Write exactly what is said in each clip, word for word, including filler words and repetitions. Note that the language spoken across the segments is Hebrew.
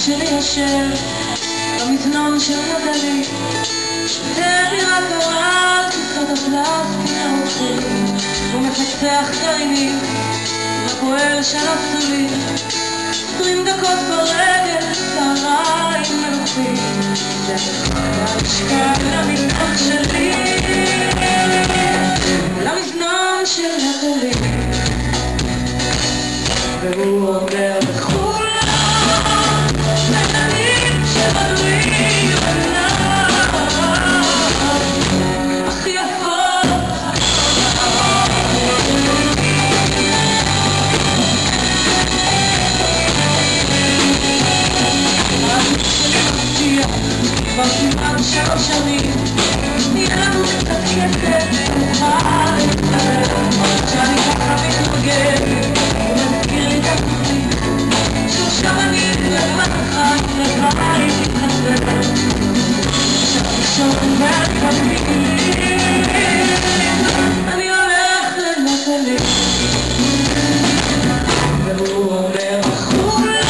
שלי יושב במזנון של מזלי, שותה לי רק אוהל כיסות הפלסטיק הרוחים, הוא מפצח גרעינים בפועל של הסולי, עשרים דקות ברגל צהריים מלוכים, זה המשקל למזנון שלי, למזנון של מזלי, והוא אומר לכולם מזלים שבנויים עליו הכי יפות. כבר כמעט שלוש שנים נראה קצת כסף נוכל להתקרב, שאני ככה מתרגל ומזכיר לי את התוכנית שלושה בנים לבד אחד לבית מתחסר, עכשיו ראשון מהקווים אני הולך לנטלי, והוא אומר לכולם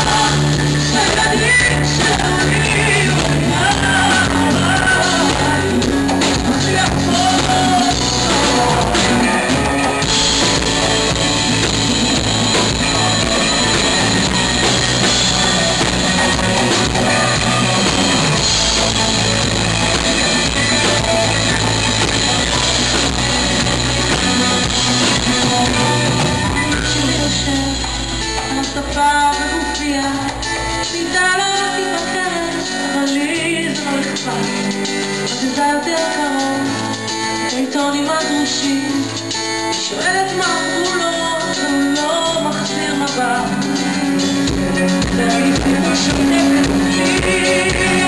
הילדים שלי השפה וגופייה, מידה לא תיבקש, אבל לי זה לא אכפת. מזיזה יותר קרוב, את העיתונים הדרושים, היא שואלת מה אמרו לו, והוא לא מחזיר מבט. והיא פשוט שותקת לי